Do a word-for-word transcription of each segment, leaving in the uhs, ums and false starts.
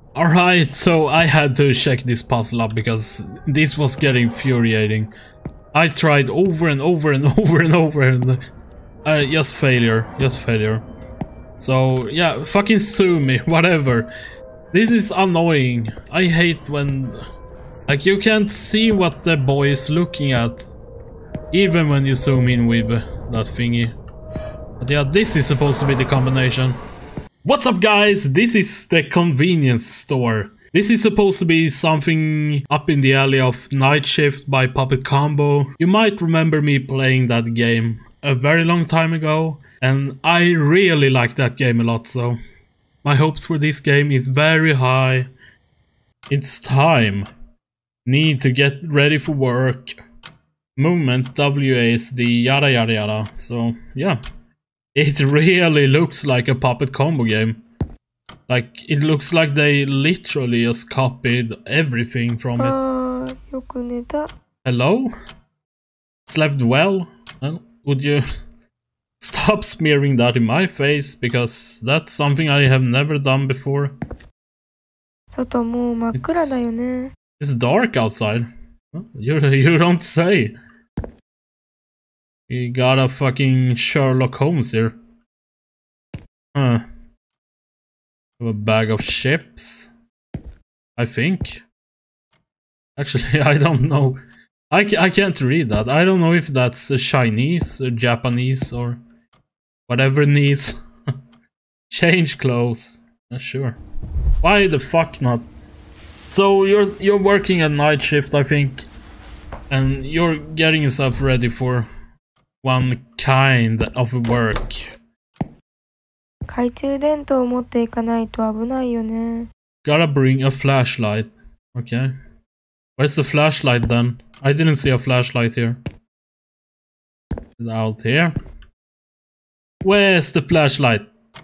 Alright, so I had to check this puzzle up because this was getting infuriating. I tried over and over and over and over and uh, just failure, just failure. So yeah, fucking sue me, whatever. This is annoying. I hate when like you can't see what the boy is looking at, even when you zoom in with that thingy. But yeah, this is supposed to be the combination. What's up guys, this is the convenience store. This is supposed to be something up in the alley of Night Shift by Puppet Combo. You might remember me playing that game a very long time ago, and I really like that game a lot, so my hopes for this game is very high. It's time. Need to get ready for work. Movement, W A S D, yada yada yada. So yeah. It really looks like a Puppet Combo game. Like, it looks like they literally just copied everything from it. Hello? Slept well? Well, would you stop smearing that in my face? Because that's something I have never done before. It's, it's dark outside. You, you don't say. You got a fucking Sherlock Holmes here. Huh. Have a bag of chips, I think. Actually, I don't know. I, ca I can't read that. I don't know if that's a Chinese, or Japanese, or whatever needs. Change clothes. Not sure. Why the fuck not? So you're you're working a night shift, I think, and you're getting yourself ready for one kind of work. Gotta bring a flashlight. Okay. Where's the flashlight then? I didn't see a flashlight here. Is it out here? Where's the flashlight?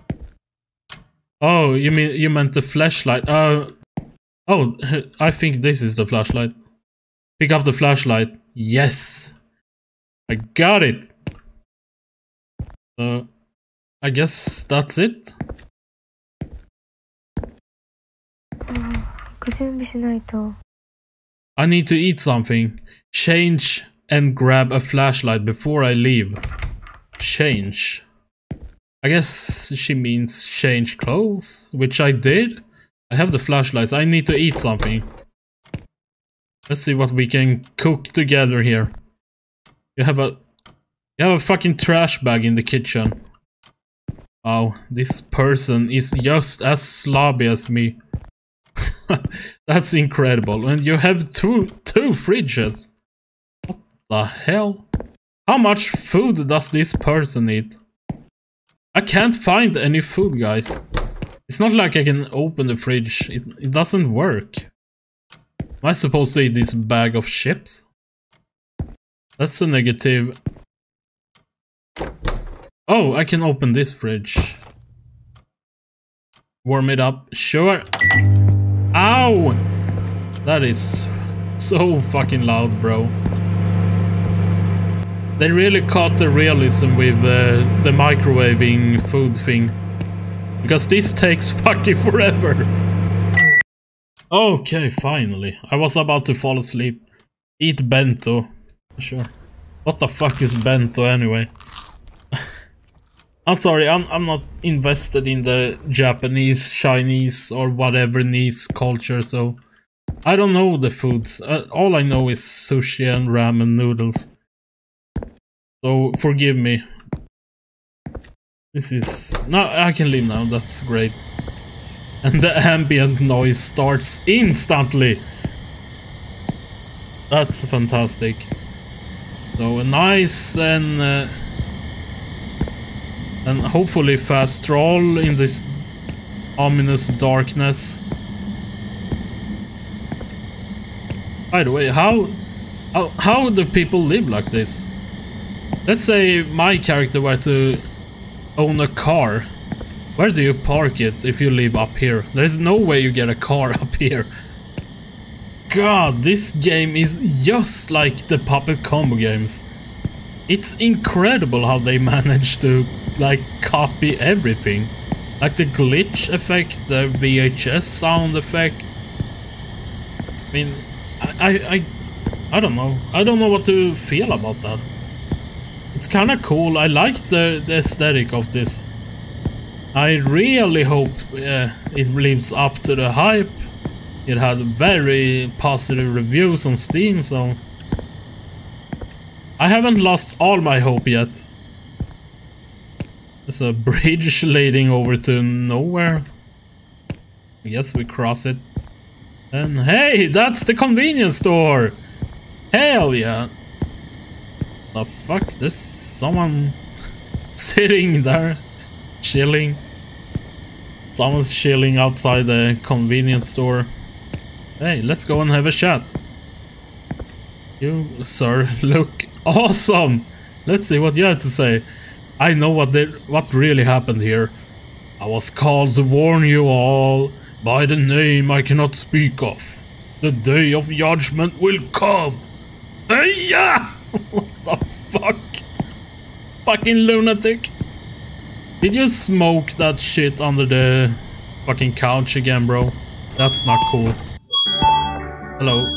Oh, you mean you meant the flashlight? Uh oh, I think this is the flashlight. Pick up the flashlight. Yes. I got it! Uh, I guess that's it? I need to eat something. Change and grab a flashlight before I leave. Change. I guess she means change clothes, which I did. I have the flashlights. I need to eat something. Let's see what we can cook together here. You have a you have a fucking trash bag in the kitchen. Wow, this person is just as slobby as me. That's incredible. And you have two two fridges. What the hell? How much food does this person eat? I can't find any food, guys. It's not like I can open the fridge. It, it doesn't work. Am I supposed to eat this bag of chips? That's a negative. Oh, I can open this fridge. Warm it up. Sure. Ow! That is so fucking loud, bro. They really caught the realism with uh, the microwaving food thing. Because this takes fucking forever. Okay, finally. I was about to fall asleep. Eat bento. Sure. What the fuck is bento anyway? I'm sorry, I'm I'm not invested in the Japanese, Chinese, or whatever niche culture, so I don't know the foods. Uh, all I know is sushi and ramen noodles. So forgive me. This is no, I can leave now. That's great. And the ambient noise starts instantly. That's fantastic. So a nice and uh, and hopefully fast stroll in this ominous darkness. By the way, how how how do people live like this? Let's say my character were to own a car. Where do you park it if you live up here? There's no way you get a car up here. God, this game is just like the Puppet Combo games. It's incredible how they manage to, like, copy everything. Like the glitch effect, the V H S sound effect. I mean, I, I, I, I don't know. I don't know what to feel about that. It's kind of cool. I like the, the aesthetic of this. I really hope uh, it lives up to the hype. It had very positive reviews on Steam, so I haven't lost all my hope yet. There's a bridge leading over to nowhere. I guess we cross it. And hey, that's the convenience store! Hell yeah! The fuck? There's someone sitting there, chilling. Someone's chilling outside the convenience store. Hey, let's go and have a chat. You, sir, look awesome! Let's see what you have to say. I know what did, what really happened here. I was called to warn you all by the name I cannot speak of. The day of judgment will come. Hey, yeah! What the fuck? Fucking lunatic. Did you smoke that shit under the fucking couch again, bro? That's not cool. Hello,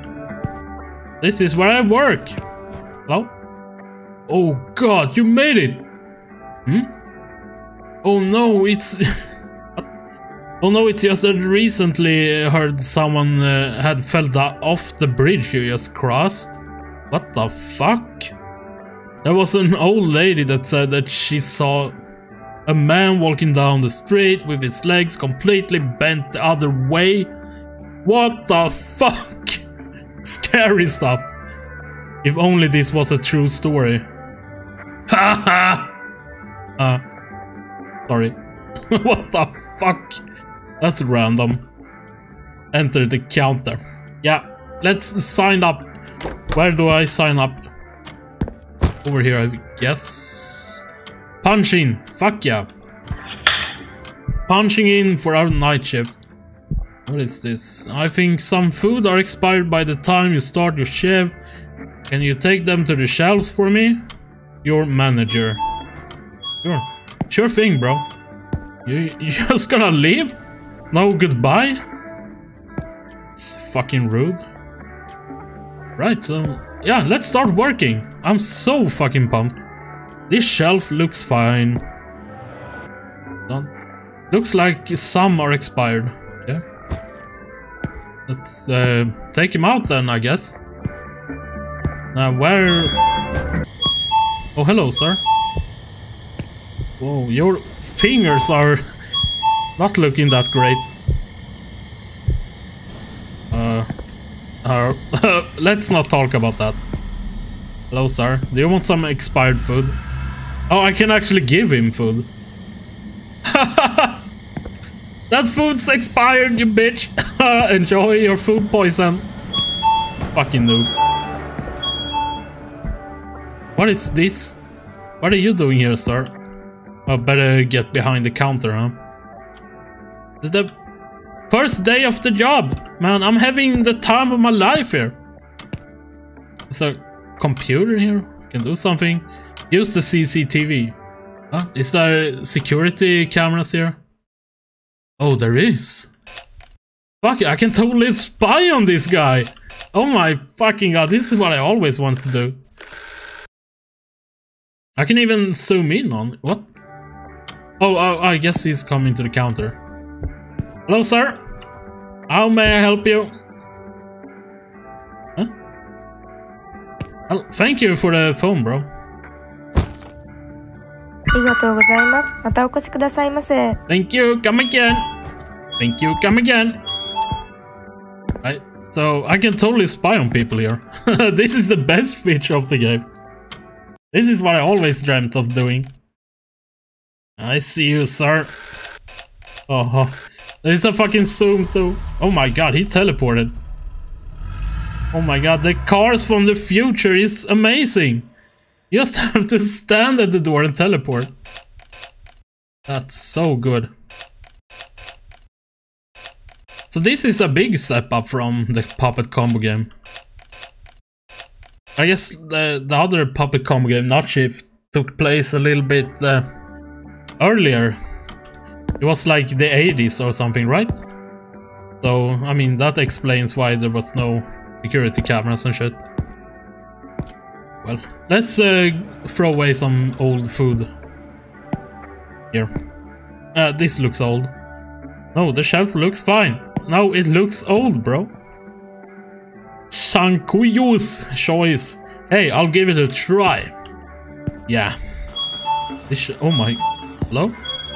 sir. This is where I work. Hello? Oh god, you made it! Hmm? Oh no, it's... oh no, it's just that recently I heard someone uh, had fell off the bridge you just crossed. What the fuck? There was an old lady that said that she saw a man walking down the street with his legs completely bent the other way. What the fuck? Scary stuff. If only this was a true story. Haha! uh, sorry. What the fuck? That's random. Enter the counter. Yeah, let's sign up. Where do I sign up? Over here, I guess. Punch in. Fuck yeah. Punching in for our night shift. What is this? I think some food are expired by the time you start your shift. Can you take them to the shelves for me? Your manager. Sure. Sure thing, bro. You, you just gonna leave? No goodbye? It's fucking rude. Right, so... yeah, let's start working. I'm so fucking pumped. This shelf looks fine. Done. Looks like some are expired. Okay. Let's uh, take him out then, I guess. Now, where... oh, hello, sir. Whoa, your fingers are not looking that great. Uh, uh, let's not talk about that. Hello, sir. Do you want some expired food? Oh, I can actually give him food. That food's expired, you bitch. Enjoy your food poison. Fucking noob. What is this? What are you doing here, sir? I better get behind the counter, huh? The first day of the job. Man, I'm having the time of my life here. Is there a computer here? Can do something. Use the C C T V. Huh? Is there security cameras here? Oh, there is. Fuck, I can totally spy on this guy. Oh my fucking god, this is what I always wanted to do. I can even zoom in on... what? Oh, oh, I guess he's coming to the counter. Hello, sir. How may I help you? Huh? Well, thank you for the phone, bro. Thank you, come again. Thank you, come again. Right, so I can totally spy on people here. This is the best feature of the game. This is what I always dreamt of doing. I see you, sir. Oh, there's a fucking zoom too. Oh my god, he teleported. Oh my god, the cars from the future is amazing. You just have to stand at the door and teleport. That's so good. So this is a big step up from the Puppet Combo game. I guess the, the other Puppet Combo game, Not Shift, took place a little bit uh, earlier. It was like the eighties or something, right? So, I mean, that explains why there was no security cameras and shit. Well, let's uh, throw away some old food. Here. Uh, this looks old. No, the shelf looks fine. No, it looks old, bro. Shankuyus choice. Hey, I'll give it a try. Yeah. This sh oh my... Hello?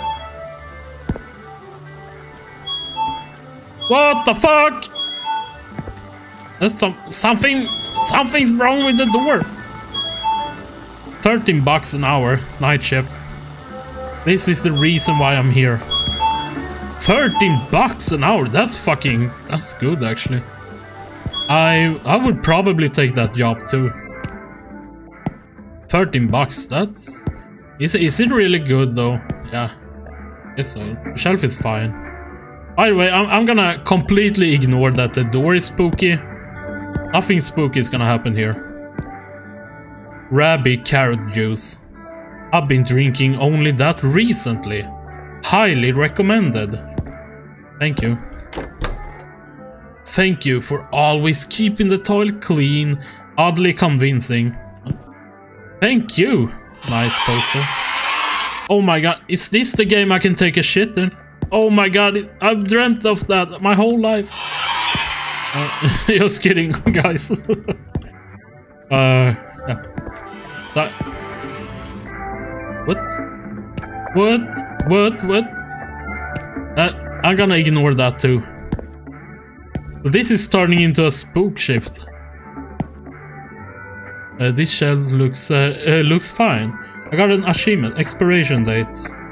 What the fuck? There's some... Something... Something's wrong with the door. thirteen bucks an hour. Night shift. This is the reason why I'm here. thirteen bucks an hour. That's fucking... That's good, actually. I... I would probably take that job, too. thirteen bucks, that's... Is, is it really good though? Yeah, guess so. The shelf is fine. By the way, I'm, I'm gonna completely ignore that the door is spooky. Nothing spooky is gonna happen here. Rabbi carrot juice. I've been drinking only that recently. Highly recommended. Thank you. Thank you for always keeping the toilet clean. Oddly convincing. Thank you. Nice poster. Oh my god, is this the game I can take a shit in? Oh my god, I've dreamt of that my whole life. Uh, just kidding, guys. uh, yeah. So, what? What? What? What? Uh, I'm gonna ignore that too. So this is turning into a spook shift. Uh, this shelf looks uh, uh, looks fine. I got an achievement, expiration date.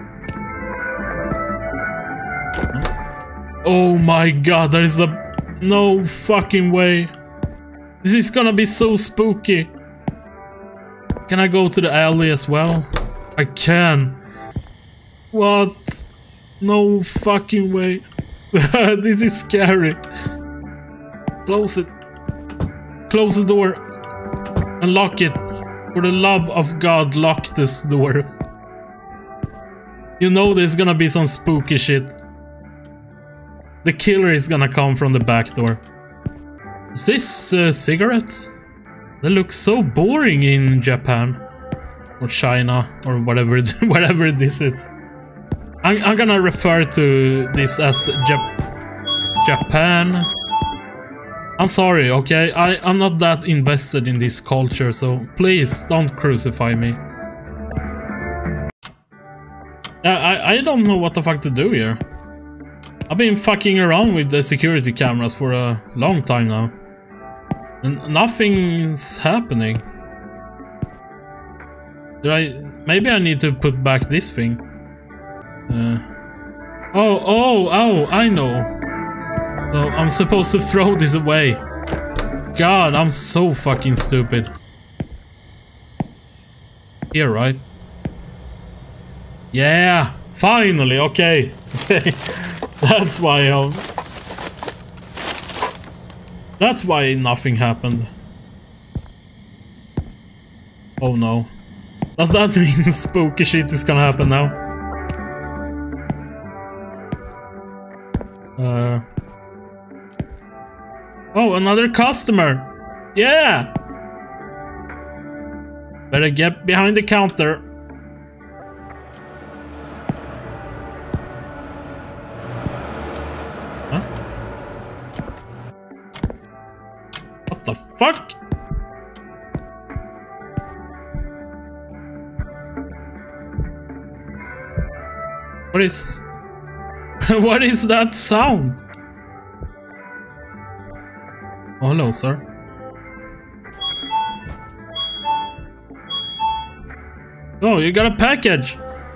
Oh my god, there is a no fucking way. This is gonna be so spooky. Can I go to the alley as well? I can. What? No fucking way. This is scary. Close it. Close the door. And lock it. For the love of God, lock this door. You know there's gonna be some spooky shit. The killer is gonna come from the back door. Is this uh, cigarettes? They look so boring in Japan. Or China. Or whatever, whatever this is. I'm, I'm gonna refer to this as Jap Japan. I'm sorry, okay? I, I'm not that invested in this culture, so please don't crucify me. I, I don't know what the fuck to do here. I've been fucking around with the security cameras for a long time now. And nothing's happening. Did I... Maybe I need to put back this thing. Uh, oh, oh, oh, I know. So I'm supposed to throw this away. God, I'm so fucking stupid. Here, right? Yeah, finally, okay. Okay. That's why I'm... That's why nothing happened. Oh no. Does that mean spooky shit is gonna happen now? Uh... Oh, another customer! Yeah! Better get behind the counter. Huh? What the fuck? What is... What is that sound? Oh, hello, sir. Oh, you got a package!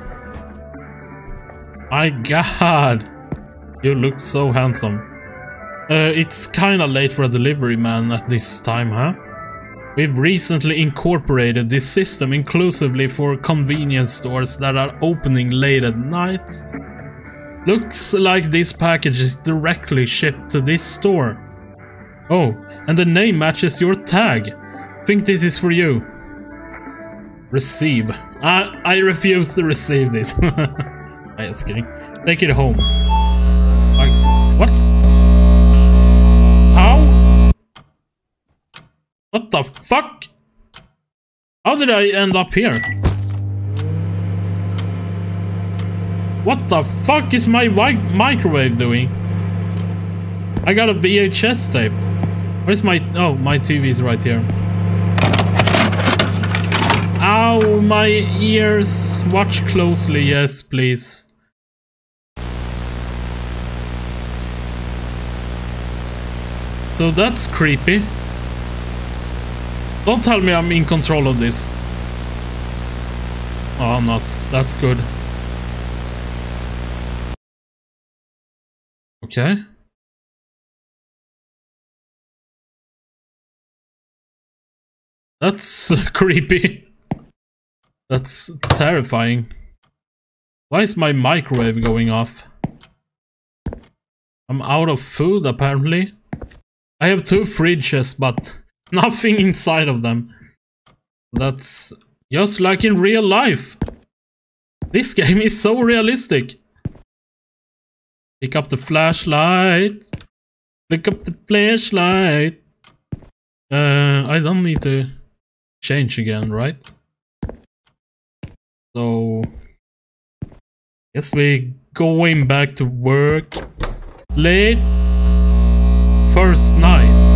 My god! You look so handsome. Uh, it's kinda late for a delivery man at this time, huh? We've recently incorporated this system inclusively for convenience stores that are opening late at night. Looks like this package is directly shipped to this store. Oh, and the name matches your tag. Think this is for you. Receive. I, I refuse to receive this. I just kidding. Take it home. Like, what? How? What the fuck? How did I end up here? What the fuck is my microwave doing? I got a V H S tape. Where's my... Oh, my T V is right here. Ow, my ears. Watch closely. Yes, please. So that's creepy. Don't tell me I'm in control of this. Oh, I'm not. That's good. Okay. That's creepy. That's terrifying. Why is my microwave going off? I'm out of food, apparently. I have two fridges, but nothing inside of them. That's just like in real life. This game is so realistic. Pick up the flashlight. Pick up the flashlight. Uh, I don't need to change again, right? So, guess we going back to work. Late first night.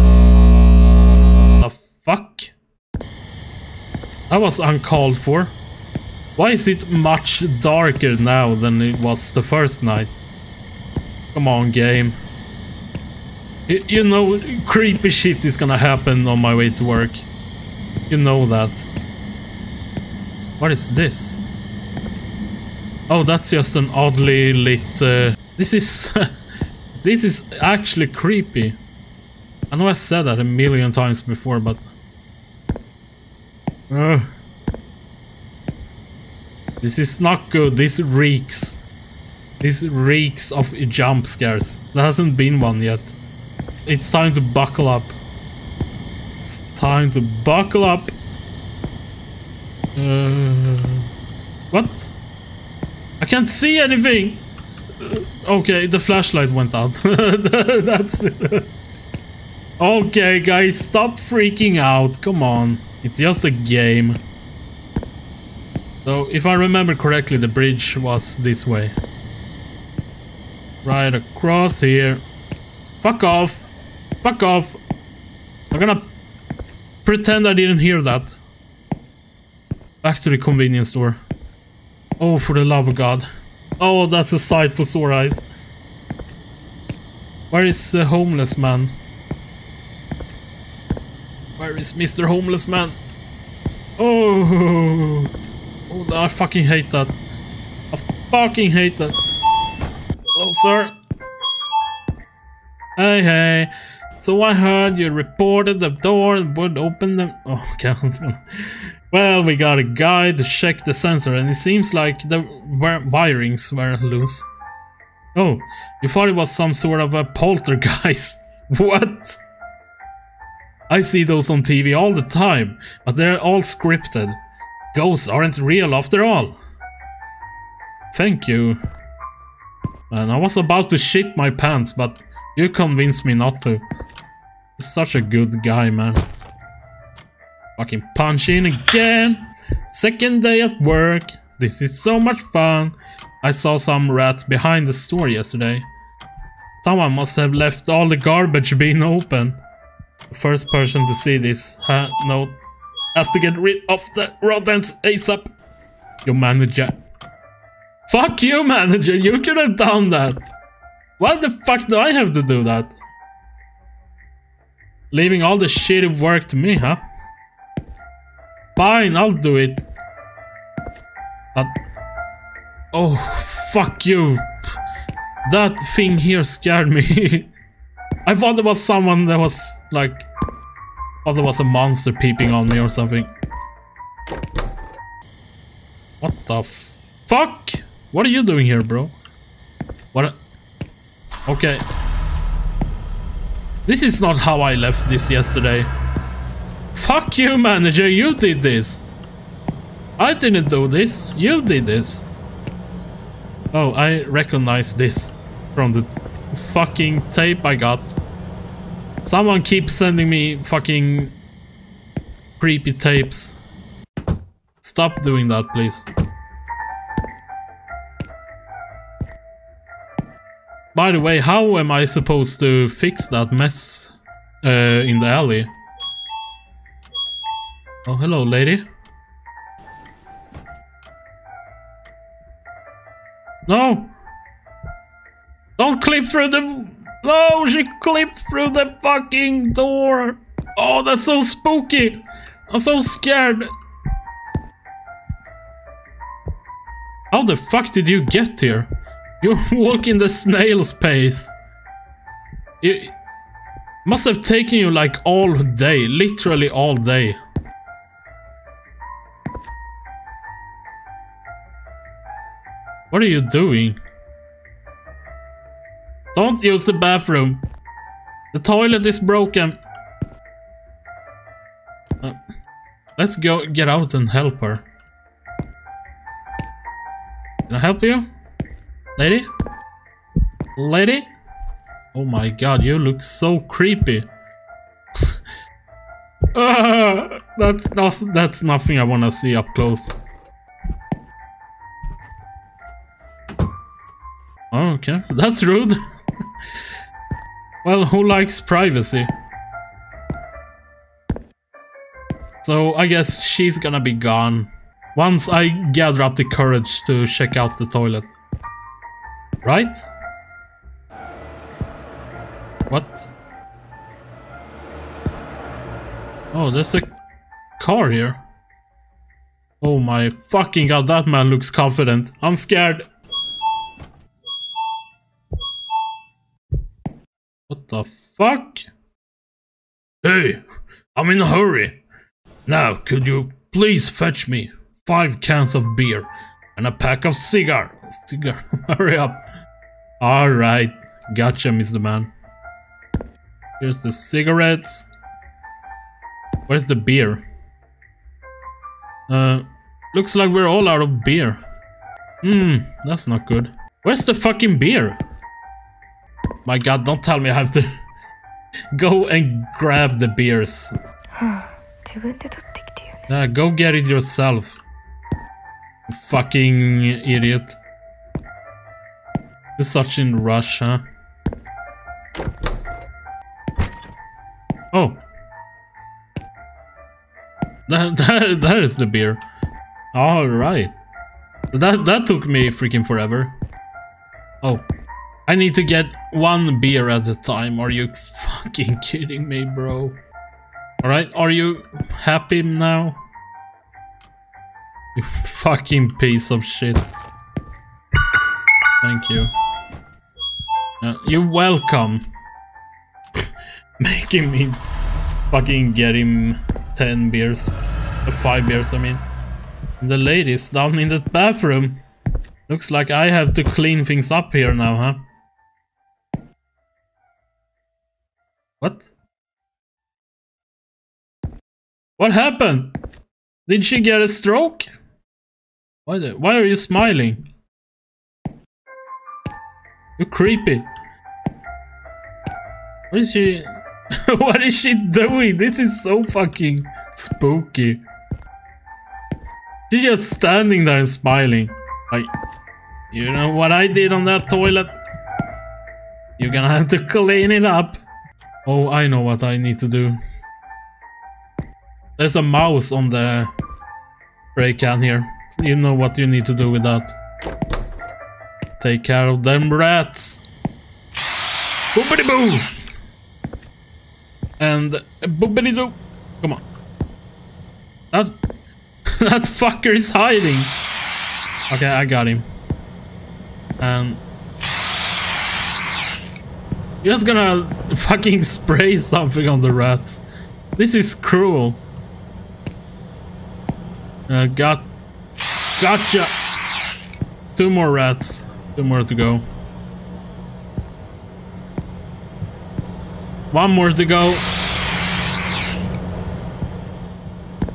The fuck? That was uncalled for. Why is it much darker now than it was the first night? Come on, game. You, you know, creepy shit is gonna happen on my way to work. You know that. What is this? Oh, that's just an oddly lit... Uh, this is... this is actually creepy. I know I said that a million times before, but... Uh, this is not good. This reeks. This reeks of jump scares. There hasn't been one yet. It's time to buckle up. It's time to buckle up. Uh, what? I can't see anything. Uh, okay, the flashlight went out. That's it. Okay, guys, stop freaking out. Come on. It's just a game. So, if I remember correctly, the bridge was this way. Right across here. Fuck off. Fuck off. I'm gonna pretend I didn't hear that. Back to the convenience store. Oh, for the love of God. Oh, that's a sight for sore eyes. Where is the homeless man? Where is Mister Homeless Man? Oh, oh, I fucking hate that. I fucking hate that. Oh, sir. Hey, hey. So I heard you reported the door would open them. Oh, okay. Well, we got a guy to check the sensor, and it seems like the wirings were loose. Oh, you thought it was some sort of a poltergeist? What? I see those on T V all the time, but they're all scripted. Ghosts aren't real after all. Thank you. And I was about to shit my pants, but you convinced me not to. You're such a good guy, man. Fucking punch in again. Second day at work. This is so much fun. I saw some rats behind the store yesterday. Someone must have left all the garbage bin open. The first person to see this ha note has to get rid of the rodents ASAP. Your manager. Fuck you, manager. You could have done that. Why the fuck do I have to do that? Leaving all the shitty work to me, huh? Fine, I'll do it. But... oh, fuck you. That thing here scared me. I thought there was someone that was like... I thought there was a monster peeping on me or something. What the fuck? What are you doing here, bro? What? Okay. This is not how I left this yesterday. Fuck you, manager, you did this. I didn't do this, you did this. Oh, I recognize this from the fucking tape I got. Someone keeps sending me fucking creepy tapes. Stop doing that, please. By the way, how am I supposed to fix that mess uh, in the alley? Oh, hello, lady. No! Don't clip through the... No, she clipped through the fucking door! Oh, that's so spooky! I'm so scared! How the fuck did you get here? You walk in the snail's pace. It must have taken you like all day, literally all day. What are you doing? Don't use the bathroom. The toilet is broken. Uh, let's go get out and help her. Can I help you? Lady? Lady? Oh my god, you look so creepy. uh, that's not that's nothing I wanna see up close. Oh, okay, that's rude. Well, who likes privacy? So I guess she's gonna be gone once I gather up the courage to check out the toilet. Right? What? Oh, there's a car here. Oh my fucking god, that man looks confident. I'm scared. What the fuck? Hey, I'm in a hurry. Now, could you please fetch me five cans of beer and a pack of cigar? Cigar. Hurry up. Alright. Gotcha, Mister Man. Here's the cigarettes. Where's the beer? Uh, looks like we're all out of beer. Hmm, that's not good. Where's the fucking beer? My god, don't tell me I have to go and grab the beers. Uh, go get it yourself. You fucking idiot. You're such in rush, huh? Oh. That, that, that is the beer. Alright. That, that took me freaking forever. Oh. I need to get one beer at a time. Are you fucking kidding me, bro? Alright, are you happy now? You fucking piece of shit. Thank you. Uh, you're welcome. Making me fucking get him ten beers. Uh, five beers, I mean. The ladies down in the bathroom. Looks like I have to clean things up here now, huh? What? What happened? Did she get a stroke? Why the, why are you smiling? You're creepy. What is she... What is she doing? This is so fucking spooky. She's just standing there and smiling. Like, you know what I did on that toilet? You're gonna have to clean it up. Oh, I know what I need to do. There's a mouse on the spray can here. You know what you need to do with that. Take care of them rats. Boopity boo! And boopity doo. Come on. That, that fucker is hiding. Okay, I got him. And... just gonna fucking spray something on the rats. This is cruel. Uh, got... Gotcha! Two more rats. Two more to go. One more to go.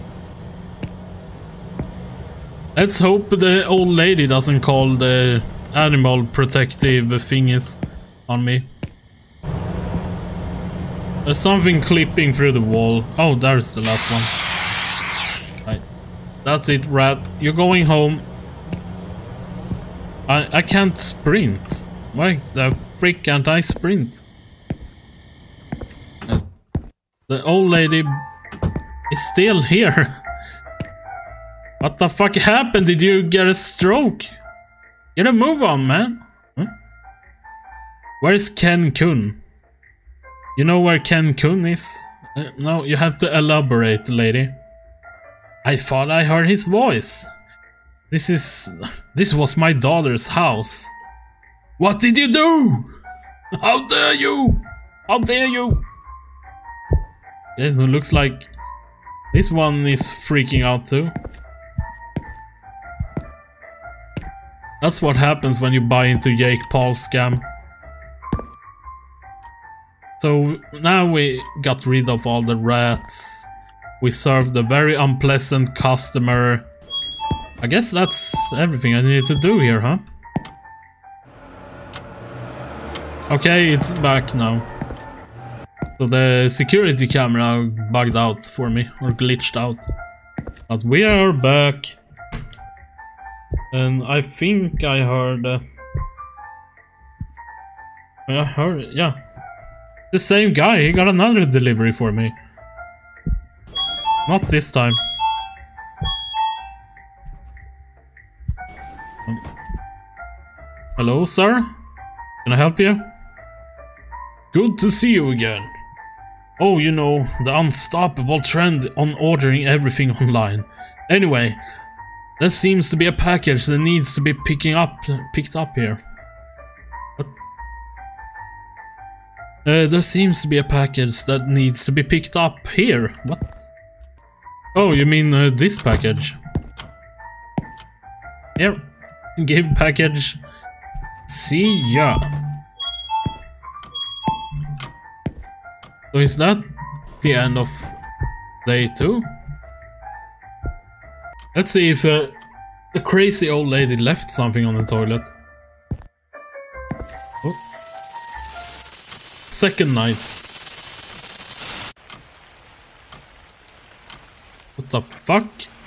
Let's hope the old lady doesn't call the animal protective thingies on me. There's something clipping through the wall. Oh, there's the last one. Right. That's it, rat. You're going home. I, I can't sprint. Why the frick can't I sprint? Uh, the old lady is still here. What the fuck happened? Did you get a stroke? Get a move on, man. Huh? Where's Ken Kun? You know where Ken Kun is? Uh, no, you have to elaborate, lady. I thought I heard his voice. This is... This was my daughter's house. What did you do? How dare you? How dare you? Yes, it looks like this one is freaking out too. That's what happens when you buy into Jake Paul's scam. So now we got rid of all the rats. We served a very unpleasant customer. I guess that's everything I need to do here, huh? Okay, it's back now. So the security camera bugged out for me, or glitched out. But we are back. And I think I heard... Uh, I heard... yeah. The same guy, he got another delivery for me. Not this time. Um, hello, sir? Can I help you? Good to see you again. Oh, you know, the unstoppable trend on ordering everything online. Anyway, there seems to be a package that needs to be picking up, picked up here. What? Uh, there seems to be a package that needs to be picked up here. What? Oh, you mean uh, this package? Here. Give package. See ya. So is that the end of day two? Let's see if uh, the crazy old lady left something on the toilet. Oh. Second night. What the fuck?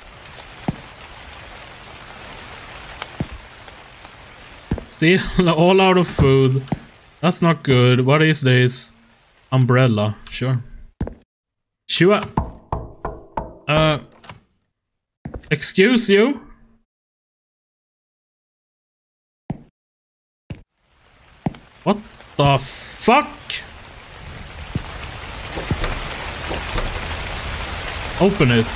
Still all out of food. That's not good. What is this? Umbrella, sure. Sure. Uh, excuse you? What the fuck? Open it.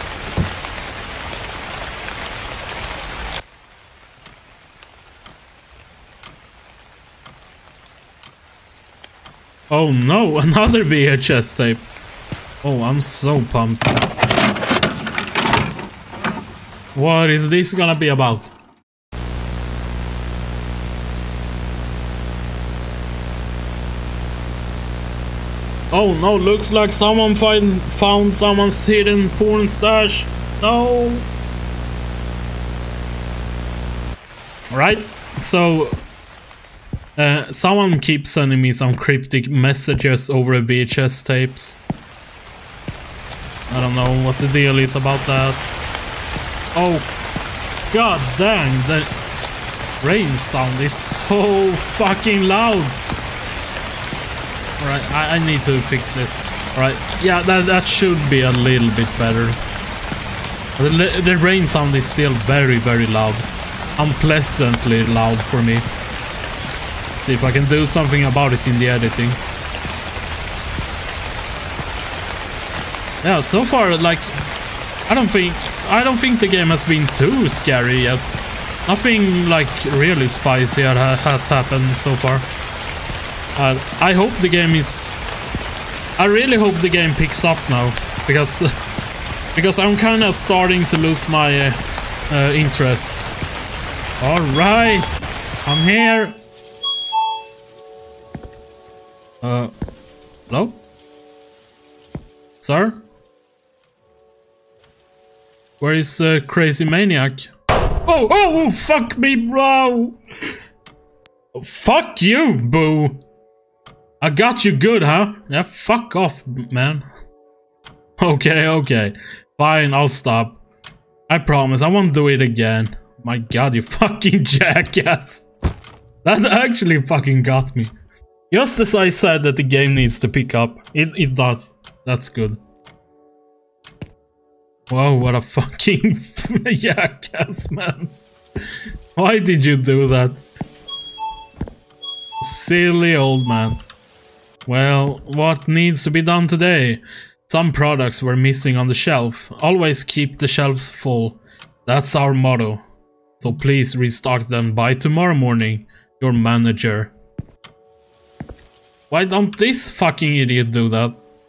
Oh no, another V H S tape. Oh, I'm so pumped. What is this gonna be about? Oh no, looks like someone find, found someone's hidden porn stash. No. Alright, so... Uh, someone keeps sending me some cryptic messages over V H S tapes. I don't know what the deal is about that. Oh, god dang, the rain sound is so fucking loud. Alright, I, I need to fix this. Alright, yeah, that, that should be a little bit better. The, the rain sound is still very, very loud. Unpleasantly loud for me. See if I can do something about it in the editing. Yeah, so far, like, I don't think I don't think the game has been too scary yet. Nothing like really spicy ha has happened so far. Uh, I hope the game is. I really hope the game picks up now, because because I'm kind of starting to lose my uh, uh, interest. All right, I'm here. Uh, hello? Sir? Where is uh, Crazy Maniac? Oh, oh, oh, fuck me, bro! Fuck you, boo! I got you good, huh? Yeah, fuck off, man. Okay, okay. Fine, I'll stop. I promise, I won't do it again. My god, you fucking jackass. That actually fucking got me. Just as I said that the game needs to pick up, it, it does. That's good. Whoa, what a fucking jackass, man. Why did you do that? Silly old man. Well, what needs to be done today? Some products were missing on the shelf. Always keep the shelves full. That's our motto. So please restock them by tomorrow morning. Your manager. Why don't this fucking idiot do that?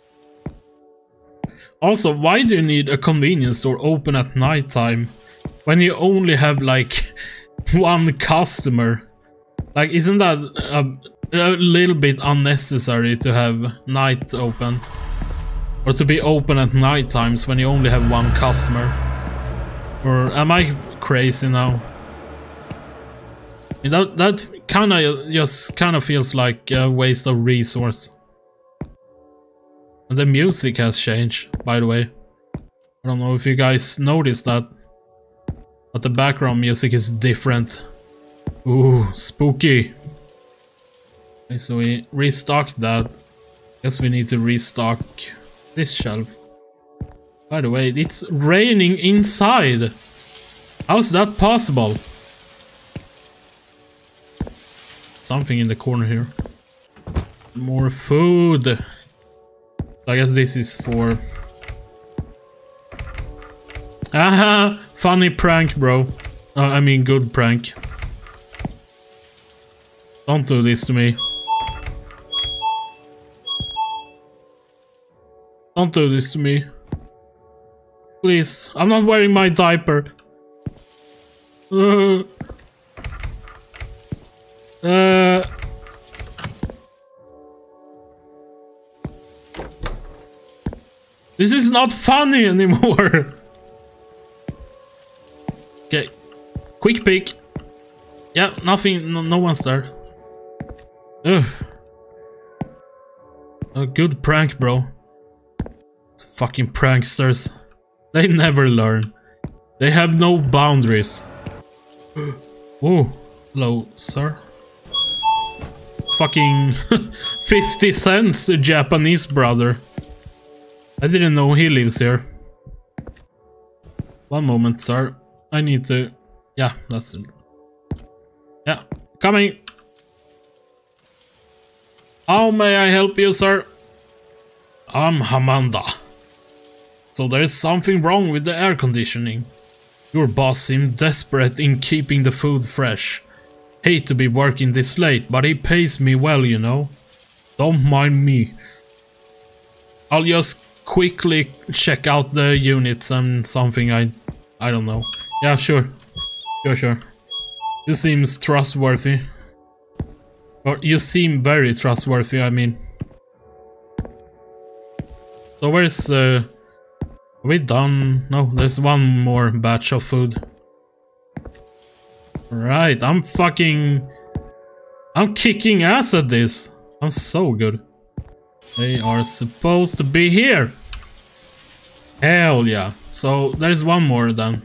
Also, why do you need a convenience store open at night time when you only have like one customer? Like, isn't that a, a little bit unnecessary to have night open? Or to be open at night times when you only have one customer? Or am I crazy now? That, that kind of just kind of feels like a waste of resource. And the music has changed, by the way. I don't know if you guys noticed that. But the background music is different. Ooh, spooky. Okay, so we restocked that. Guess we need to restock this shelf. By the way, it's raining inside. How's that possible? Something in the corner here. More food. I guess this is for... Aha! Funny prank, bro. Uh, I mean, good prank. Don't do this to me. Don't do this to me. Please, I'm not wearing my diaper. Uh... Uh... This is not funny anymore. Okay, quick peek. Yeah, nothing, no, no one's there. Ugh. A good prank, bro. It's fucking pranksters. They never learn. They have no boundaries. Oh, hello, sir. Fucking fifty cents, a Japanese brother. I didn't know he lives here. One moment, sir. I need to... Yeah, that's it. Yeah, coming. How may I help you, sir? I'm Hamanda. So there is something wrong with the air conditioning. Your boss seemed desperate in keeping the food fresh. Hate to be working this late, but he pays me well, you know. Don't mind me. I'll just quickly check out the units and something I... I don't know. Yeah, sure. Sure, sure. You seem trustworthy. Or you seem very trustworthy, I mean. So where's... Uh, are we done? No, there's one more batch of food. Right, I'm fucking... I'm kicking ass at this. I'm so good. They are supposed to be here. Hell yeah. So there's one more then.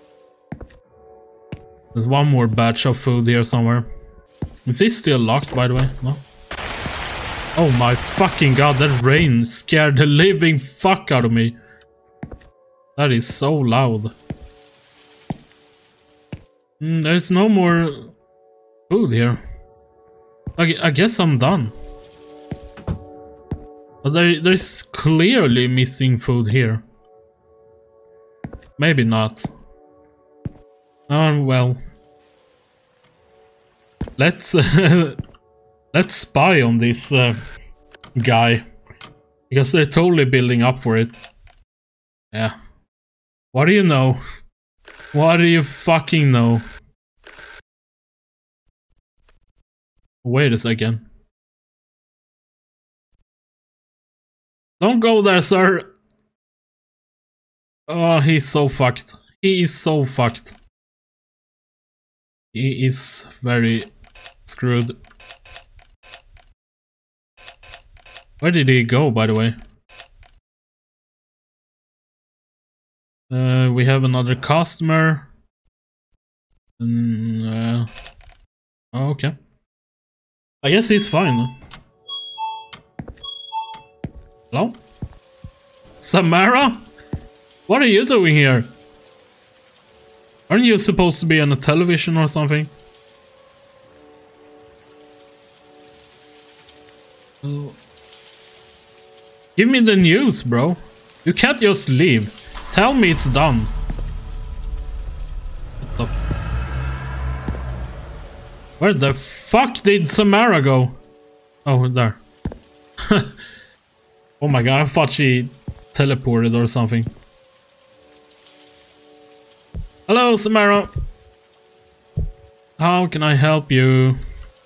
There's one more batch of food here somewhere. Is this still locked, by the way? No? Oh my fucking god, that rain scared the living fuck out of me. That is so loud. Mm, there's no more food here. I, I guess I'm done. But there, there's clearly missing food here. Maybe not. Oh well. Let's uh, let's spy on this uh, guy, because they're totally building up for it. Yeah. What do you know? What do you fucking know? Wait a second. Don't go there, sir. Oh, he's so fucked. He is so fucked. He is very Screwed. Where did he go, by the way? Uh, we have another customer. And, uh, oh, okay. I guess he's fine. Hello? Samara? What are you doing here? Aren't you supposed to be on a television or something? Uh, give me the news, bro. You can't just leave. Tell me it's done. What the f- Where the fuck did Samara go? Oh, there. Oh my god, I thought she teleported or something. Hello, Samara. How can I help you?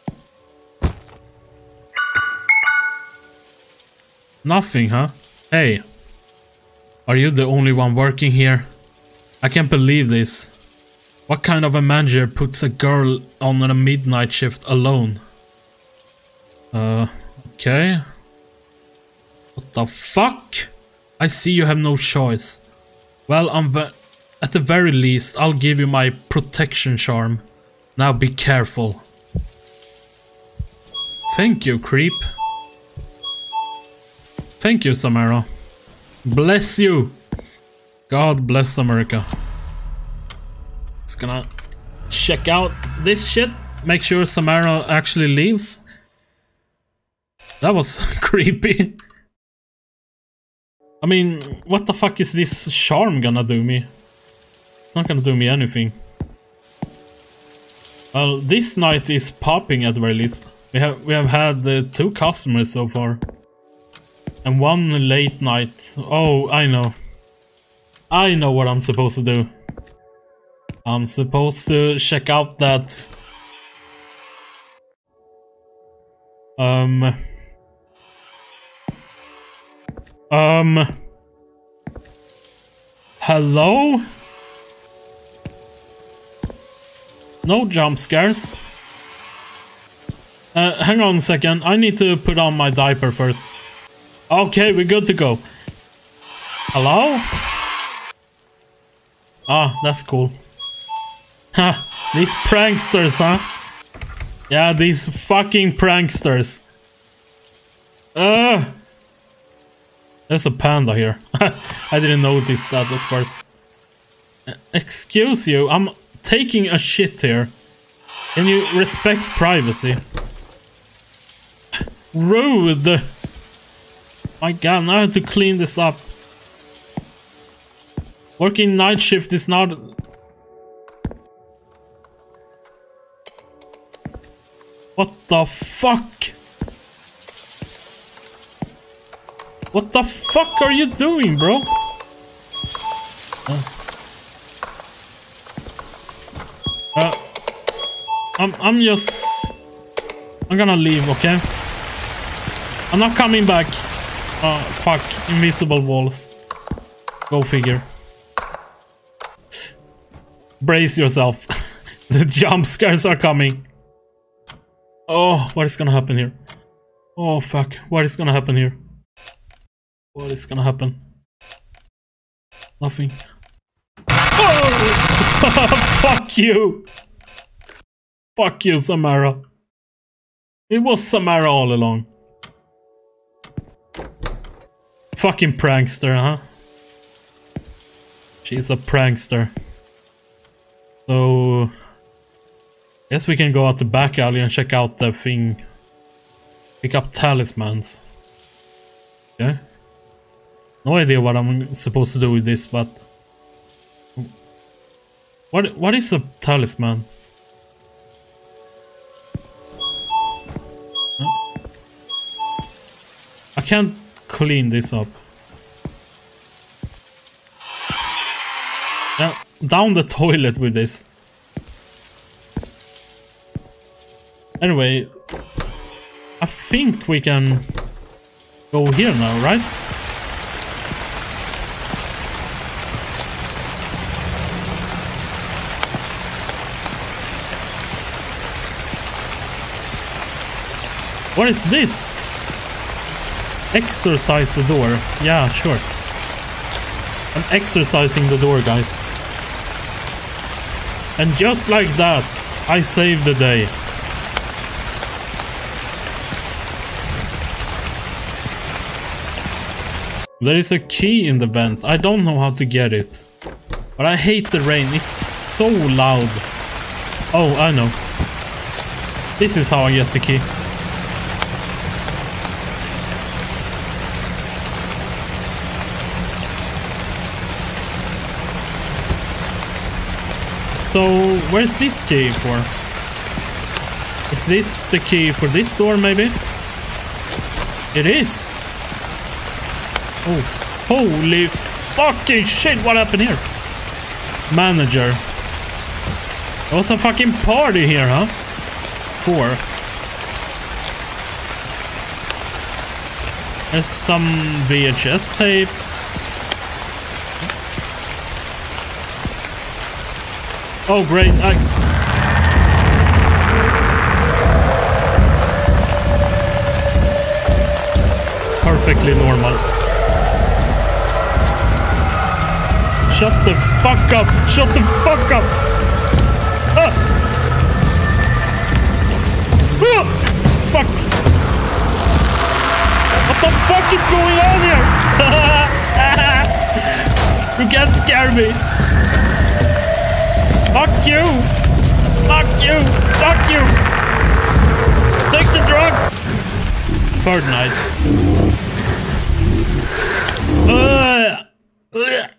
Nothing, huh? Hey. Are you the only one working here? I can't believe this. What kind of a manager puts a girl on a midnight shift alone? Uh, okay. What the fuck? I see you have no choice. Well, I'm ve- at the very least, I'll give you my protection charm. Now be careful. Thank you, creep. Thank you, Samara. Bless you. God bless America. Just gonna check out this shit. Make sure Samara actually leaves. That was creepy. I mean, what the fuck is this charm gonna do me? It's not gonna do me anything. Well, this night is popping at the very least. We have we have had uh, two customers so far. And one late night. Oh, I know. I know what I'm supposed to do. I'm supposed to check out that... Um... Um... Hello? No jump scares. Uh, hang on a second. I need to put on my diaper first. Okay, we're good to go. Hello? Ah, that's cool. Ha, these pranksters, huh? Yeah, these fucking pranksters. Uh, there's a panda here. I didn't notice that at first. Excuse you, I'm taking a shit here. Can you respect privacy? Rude! My god, now I have to clean this up. Working night shift is not... What the fuck? What the fuck are you doing, bro? Uh, uh, I'm, I'm just... I'm gonna leave, okay? I'm not coming back. Oh, fuck. Invisible walls. Go figure. Brace yourself. The jump scares are coming. Oh, what is gonna happen here? Oh, fuck. What is gonna happen here? What is gonna happen? Nothing. Oh! Fuck you! Fuck you, Samara. It was Samara all along. Fucking prankster, huh? She's a prankster. So... guess we can go out the back alley and check out the thing. Pick up talismans. Okay. No idea what I'm supposed to do with this, but... What, what is a talisman? Huh? I can't clean this up. Yeah, down the toilet with this. Anyway, I think we can go here now, right? What is this? Exercise the door. Yeah, sure. I'm exercising the door, guys. And just like that, I saved the day. There is a key in the vent. I don't know how to get it. But I hate the rain. It's so loud. Oh, I know. This is how I get the key. So, where's this key for? Is this the key for this door, maybe? It is. Oh, holy fucking shit, what happened here? Manager. There was a fucking party here, huh? Four. There's some V H S tapes. Oh, great. I... Perfectly normal. Shut the fuck up! Shut the fuck up! Ah! Ah! Fuck! What the fuck is going on here? You can't scare me! Fuck you! Fuck you! Fuck you! Take the drugs! Third night. Uh, uh.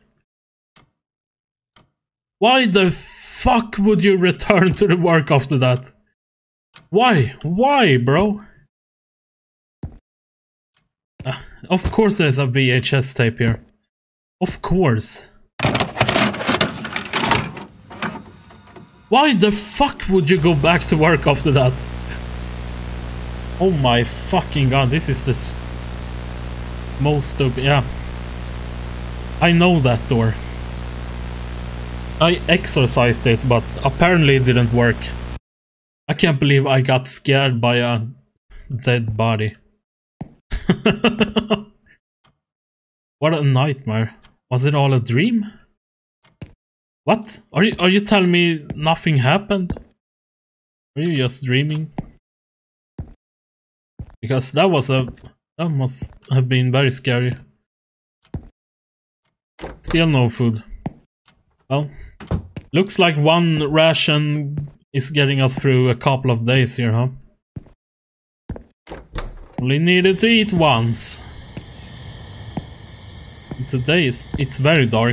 Why the fuck would you return to the work after that? Why? Why, bro? Uh, of course there's a V H S tape here. Of course. Why the fuck would you go back to work after that? Oh my fucking god, this is the most stupid. Yeah. I know that door. I exercised it, but apparently it didn't work. I can't believe I got scared by a dead body. What a nightmare. Was it all a dream? What? Are you are you telling me nothing happened? Are you just dreaming? Because that was a that must have been very scary. Still no food. Well, looks like one ration is getting us through a couple of days here, huh? Only needed to eat once. Today is, it's very dark.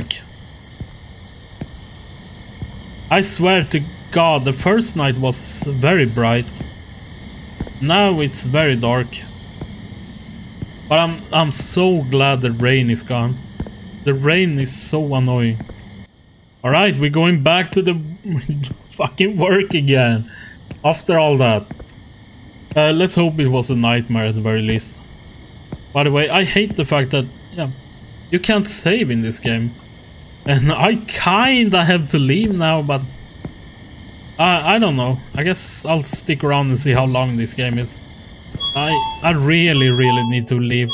I swear to God, the first night was very bright. Now it's very dark. But I'm I'm so glad the rain is gone. The rain is so annoying. Alright, we're going back to the fucking work again. After all that. Uh, let's hope it was a nightmare at the very least. By the way, I hate the fact that yeah, you can't save in this game. And I kinda have to leave now, but I I don't know. I guess I'll stick around and see how long this game is. I I really really need to leave.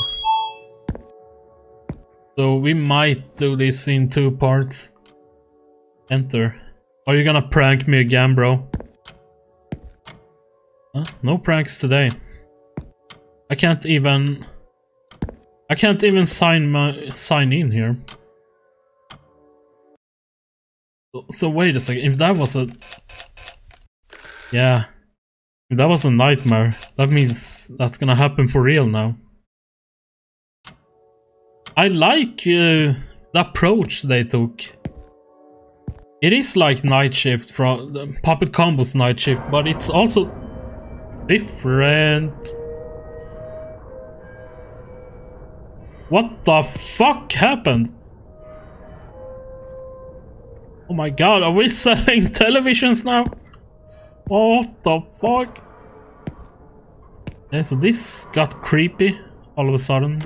So we might do this in two parts. Enter. Are you gonna prank me again, bro? Huh? No pranks today. I can't even I can't even sign my sign in here. So wait a second, if that was a... Yeah. If that was a nightmare, that means that's gonna happen for real now. I like uh, the approach they took. It is like Night Shift from the Puppet Combo's Night Shift, but it's also different. What the fuck happened? Oh my god, are we selling televisions now? What the fuck? Yeah, so this got creepy all of a sudden.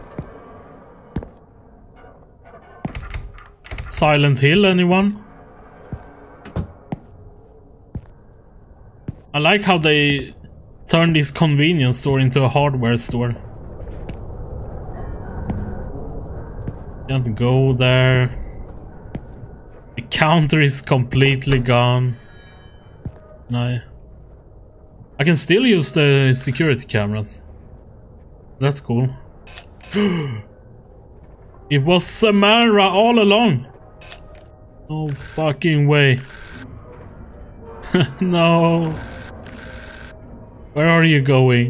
Silent Hill, anyone? I like how they turn this convenience store into a hardware store. Can't go there. The counter is completely gone. And I... I can still use the security cameras. That's cool. It was Samara all along. No fucking way. No. Where are you going?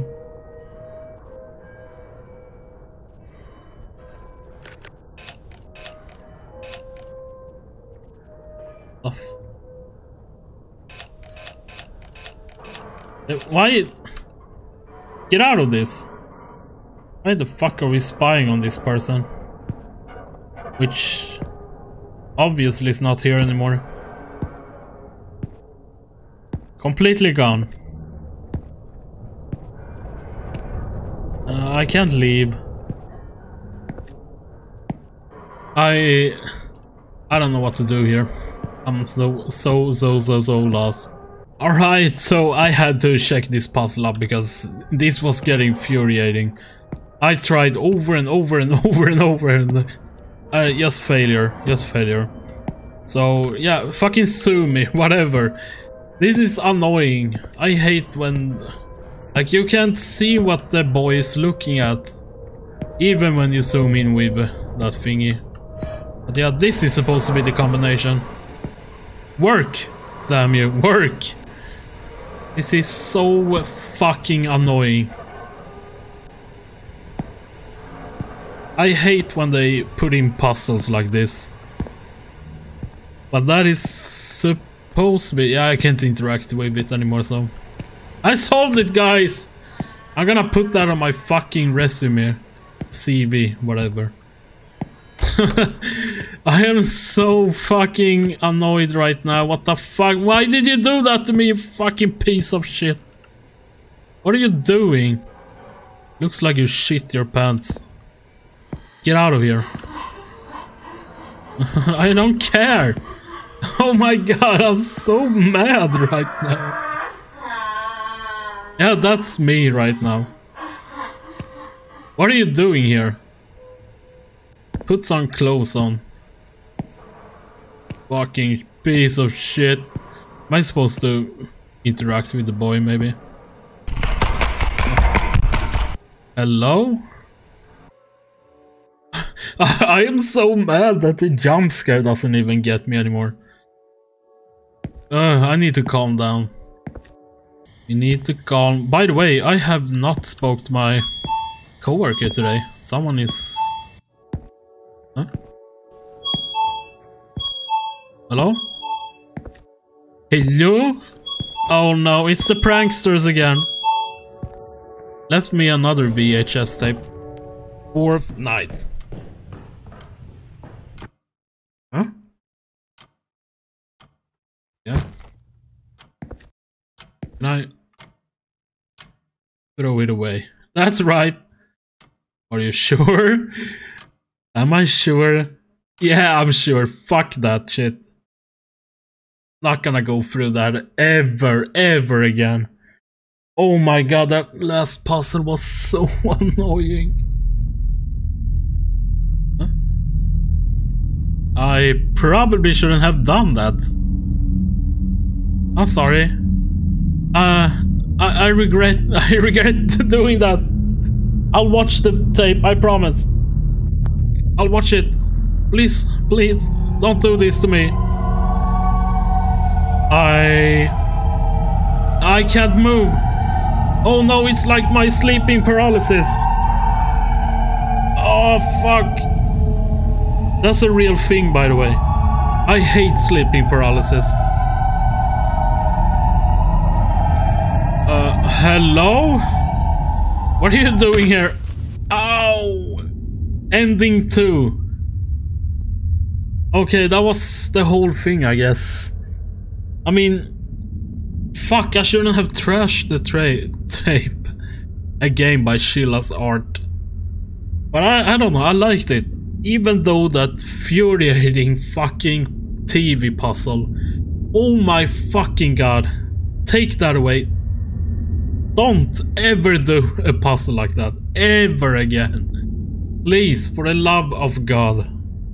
Oh. Why? Get out of this. Why the fuck are we spying on this person? Which obviously is not here anymore. Completely gone. Uh, I can't leave. I I don't know what to do here. I'm so so so so so lost. Alright, so I had to check this puzzle up because this was getting infuriating. I tried over and over and over and over and uh, just failure, just failure. So yeah, fucking sue me, whatever. This is annoying. I hate when like you can't see what the boy is looking at, even when you zoom in with that thingy. But yeah, this is supposed to be the combination. Work! Damn you, work! This is so fucking annoying. I hate when they put in puzzles like this. But that is supposed to be... Yeah, I can't interact with it anymore, so... I solved it, guys! I'm gonna put that on my fucking resume. C V, whatever. I am so fucking annoyed right now. What the fuck? Why did you do that to me, you fucking piece of shit? What are you doing? Looks like you shit your pants. Get out of here. I don't care. Oh my god, I'm so mad right now. Yeah, that's me right now. What are you doing here? Put some clothes on. Fucking piece of shit. Am I supposed to interact with the boy, maybe? Hello? I am so mad that the jump scare doesn't even get me anymore. Uh, I need to calm down. You need to calm... By the way, I have not spoke to my coworker today. Someone is... Huh? Hello? Hello? Oh no, it's the pranksters again. Left me another V H S tape. Fourth night. Huh? Yeah. Can I throw it away? That's right. Are you sure? Am I sure? Yeah, I'm sure. Fuck that shit. Not gonna go through that ever, ever again. Oh my god, that last puzzle was so annoying. Huh? I probably shouldn't have done that. I'm sorry. Uh, I, I regret, I regret doing that. I'll watch the tape, I promise. I'll watch it. Please, please, don't do this to me. I... I can't move. Oh no, it's like my sleeping paralysis. Oh fuck. That's a real thing, by the way. I hate sleeping paralysis. Uh, hello? What are you doing here? Ow! Ending two. Okay, that was the whole thing, I guess. I mean, fuck, I shouldn't have trashed the tra tape. A game by Sheila's Art. But I, I don't know, I liked it. Even though that infuriating fucking T V puzzle. Oh my fucking god. Take that away. Don't ever do a puzzle like that. Ever again. Please, for the love of God.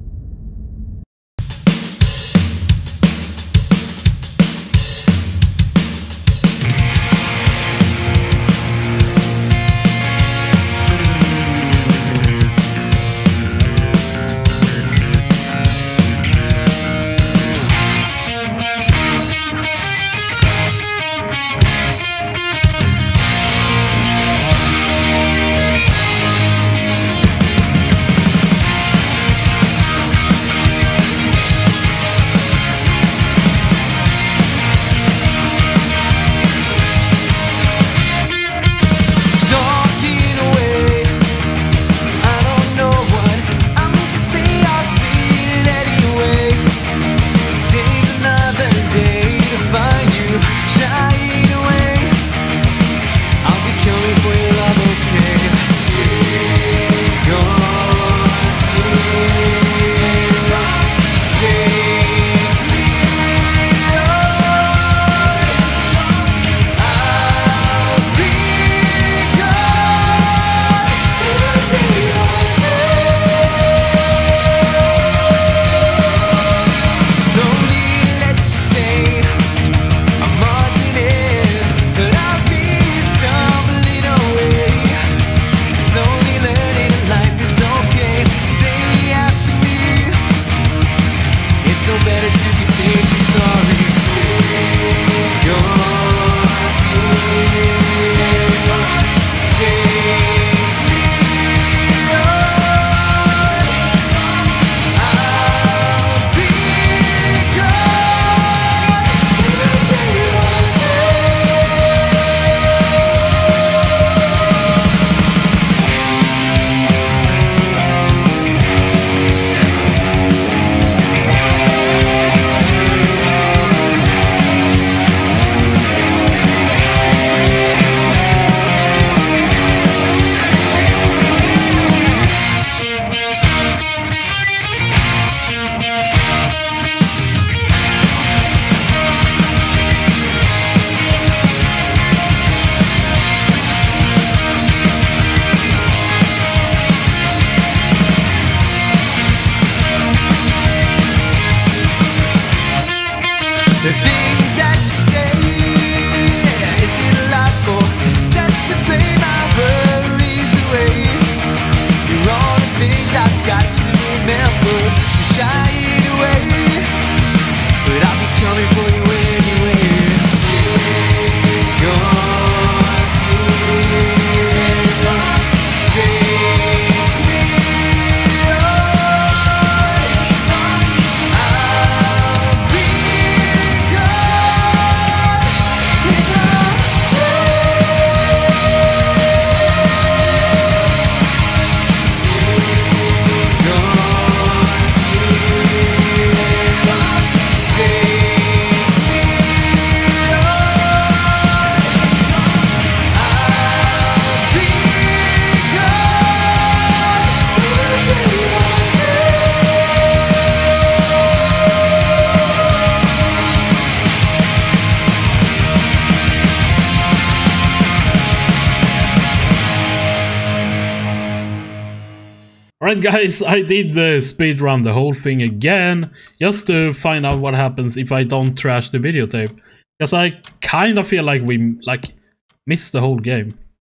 Alright guys, I did the speedrun the whole thing again, just to find out what happens if I don't trash the videotape. Because I kind of feel like we like missed the whole game.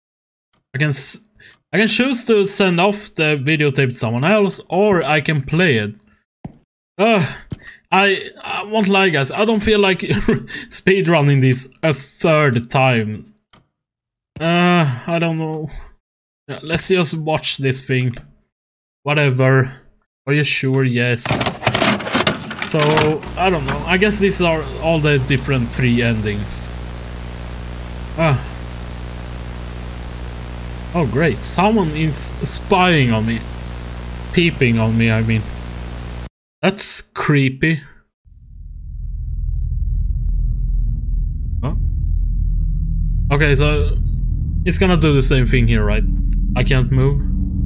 I can s I can choose to send off the videotape to someone else, or I can play it. Uh, I, I won't lie guys, I don't feel like speedrunning this a third time. Uh, I don't know. Yeah, let's just watch this thing. Whatever. Are you sure? Yes. So, I don't know. I guess these are all the different three endings. Ah. Oh great, someone is spying on me. Peeping on me, I mean. That's creepy. Oh. Okay, so it's gonna do the same thing here, right? I can't move.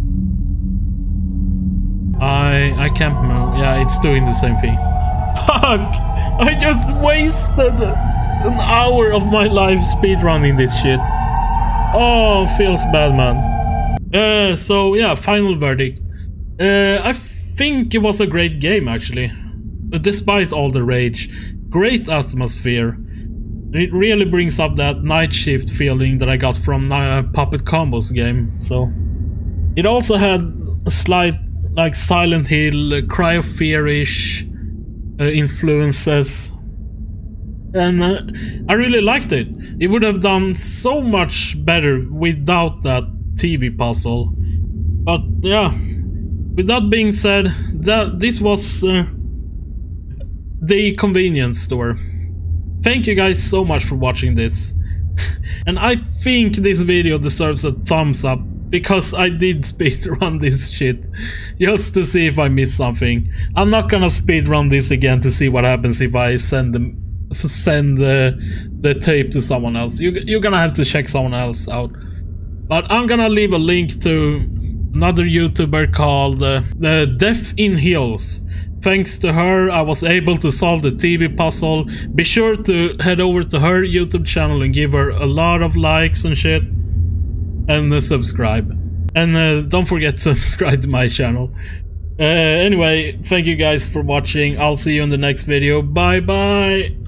I I can't move. Yeah, it's doing the same thing. Fuck! I just wasted an hour of my life speedrunning this shit. Oh, feels bad, man. Uh, so yeah, final verdict. Uh, I think it was a great game, actually. Despite all the rage. Great atmosphere. It really brings up that night shift feeling that I got from uh, Puppet Combo's game. So it also had a slight, like, Silent Hill, uh, Cry of Fear-ish uh, influences. And uh, I really liked it. It would have done so much better without that T V puzzle. But yeah, with that being said, that this was uh, the convenience store. Thank you guys so much for watching this. And I think this video deserves a thumbs up, because I did speedrun this shit just to see if I missed something. I'm not gonna speedrun this again to see what happens if I send them send the, the tape to someone else. You, you're gonna have to check someone else out. But I'm gonna leave a link to another YouTuber called uh, uh, Death in Heels. Thanks to her, I was able to solve the T V puzzle. Be sure to head over to her YouTube channel and give her a lot of likes and shit. And uh, subscribe. And uh, don't forget to subscribe to my channel. Uh, anyway, thank you guys for watching. I'll see you in the next video. Bye bye!